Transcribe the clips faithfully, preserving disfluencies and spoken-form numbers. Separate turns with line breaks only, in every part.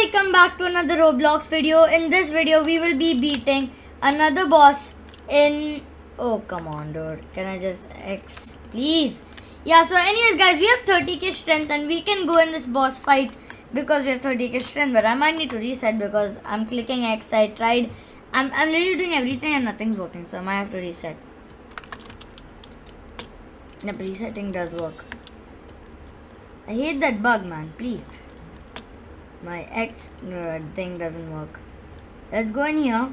welcome back to another Roblox video. In this video, we will be beating another boss in... Oh, come on, dude. Can I just X, please? Yeah, so anyways, guys, we have thirty K strength and we can go in this boss fight because we have thirty K strength. But I might need to reset because I'm clicking X. I tried. I'm, I'm literally doing everything and nothing's working. So I might have to reset. Yep, resetting does work. I hate that bug, man. Please. My X uh, thing doesn't work. Let's go in here.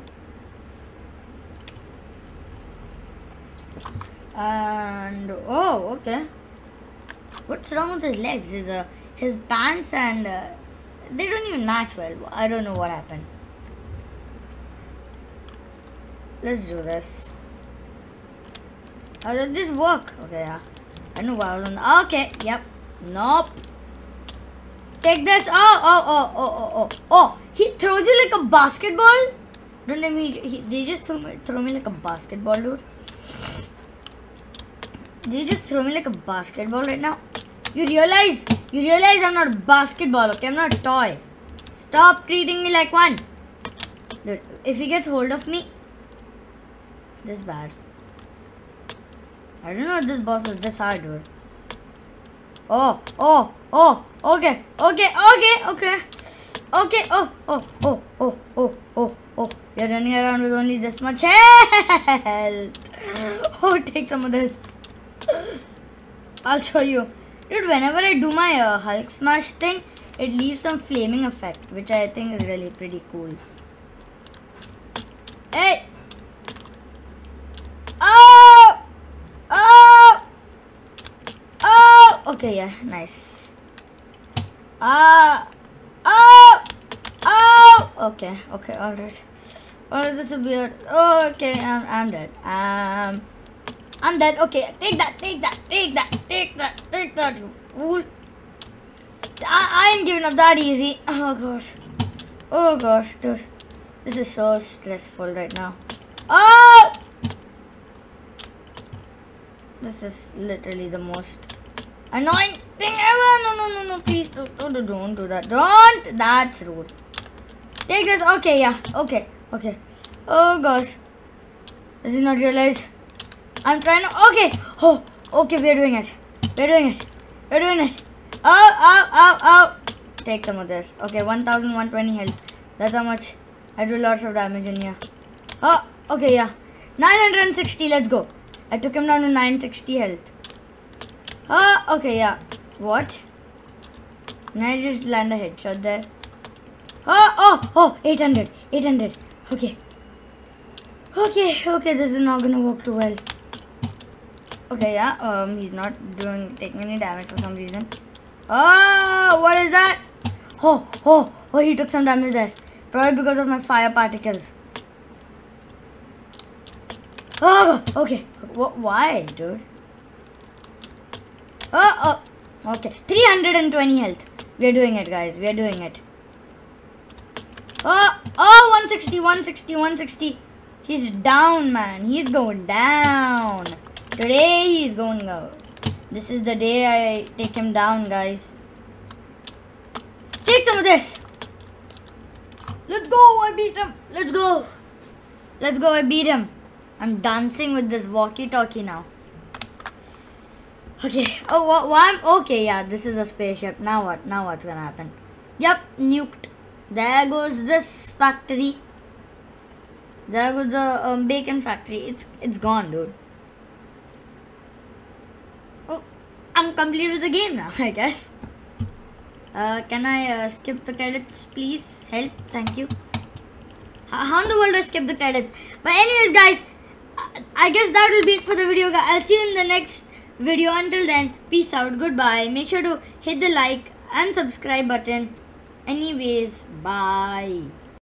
And oh, okay. What's wrong with his legs? His uh, his pants and uh, they don't even match well. I don't know what happened. Let's do this. How did this work? Okay, yeah. I know why I was on. The, okay, yep. Nope. Take this. Oh, oh, oh, oh, oh, oh. Oh, he throws you like a basketball. Don't let me. He, they just throw me, throw me like a basketball, dude. They just throw me like a basketball right now. You realize? You realize I'm not a basketball, okay? I'm not a toy. Stop treating me like one. Dude, if he gets hold of me, this is bad. I don't know if this boss is this hard, dude. Oh, oh, oh, okay, okay, okay, okay, okay, oh, oh, oh, oh, oh, oh, oh, you're running around with only this much health. Oh, take some of this. I'll show you. Dude, whenever I do my uh, Hulk smash thing, it leaves some flaming effect, which I think is really pretty cool. Hey! Oh! Oh! Oh! Okay, yeah, nice. Ah! Oh! Oh! Okay, okay, alright. Oh, this is weird. Oh, okay, I'm, I'm dead. Um... I'm dead. Okay, take that, take that, take that, take that, take that, you fool. I, I ain't giving up that easy. Oh gosh. Oh gosh, dude. This is so stressful right now. Oh! This is literally the most annoying thing ever. No, no, no, no, please. Don't, don't, don't do that. Don't. That's rude. Take this. Okay, yeah. Okay, okay. Oh gosh. Does he not realize? I'm trying to. Okay. Oh, okay. We're doing it. We're doing it. We're doing it. Oh, oh, oh, oh. Take some of this. Okay, one thousand one hundred twenty health. That's how much. I do lots of damage in here. Oh, okay, yeah. nine hundred sixty. Let's go. I took him down to nine hundred sixty health. Oh, okay, yeah. What? Can I just land a headshot there? Oh, oh, oh. eight hundred. eight hundred. Okay. Okay, okay. This is not gonna work too well. Okay, yeah, um, he's not doing, taking any damage for some reason. Oh, what is that? Oh, oh, oh, he took some damage there. Probably because of my fire particles. Oh, okay. What, why, dude? Oh, oh, okay. three hundred twenty health. We're doing it, guys. We're doing it. Oh, oh, one sixty, one sixty, one sixty. He's down, man. He's going down. Today he's going out. This is the day I take him down, guys. Take some of this. Let's go. I beat him. Let's go. Let's go. I beat him. I'm dancing with this walkie-talkie now. Okay. Oh, what? what okay, yeah. This is a spaceship. Now what? Now what's gonna happen? Yep. Nuked. There goes this factory. There goes the um, bacon factory. It's it's gone, dude. I'm complete with the game now, I guess. Uh, can I uh, skip the credits, please? Help, thank you. How, how in the world do I skip the credits? But anyways, guys, I guess that will be it for the video. I'll see you in the next video. Until then, peace out, goodbye. Make sure to hit the like and subscribe button. Anyways, bye.